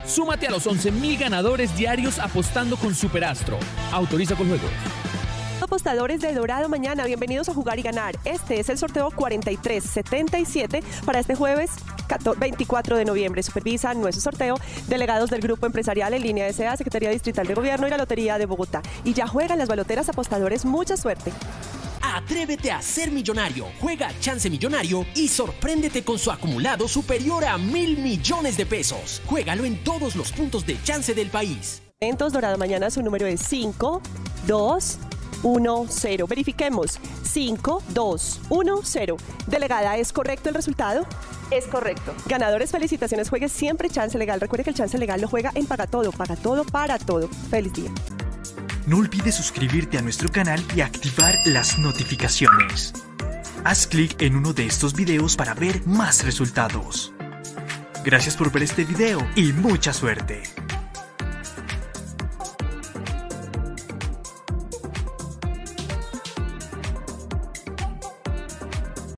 Súmate a los 11.000 ganadores diarios apostando con Superastro. Autoriza con juegos. Apostadores de Dorado Mañana, bienvenidos a Jugar y Ganar. Este es el sorteo 4377 para este jueves 24 de noviembre. Supervisa nuestro sorteo delegados del Grupo Empresarial en Línea S.A., Secretaría Distrital de Gobierno y la Lotería de Bogotá. Y ya juegan las baloteras apostadores. Mucha suerte. Atrévete a ser millonario. Juega Chance Millonario y sorpréndete con su acumulado superior a 1.000 millones de pesos. Juégalo en todos los puntos de Chance del país. Eventos Dorado Mañana, su número es 5210. Verifiquemos. 5210. Delegada, ¿es correcto el resultado? Es correcto. Ganadores, felicitaciones. Juegue siempre Chance Legal. Recuerde que el Chance Legal lo juega en Paga Todo para todo. Feliz día. No olvides suscribirte a nuestro canal y activar las notificaciones. Haz clic en uno de estos videos para ver más resultados. Gracias por ver este video y mucha suerte.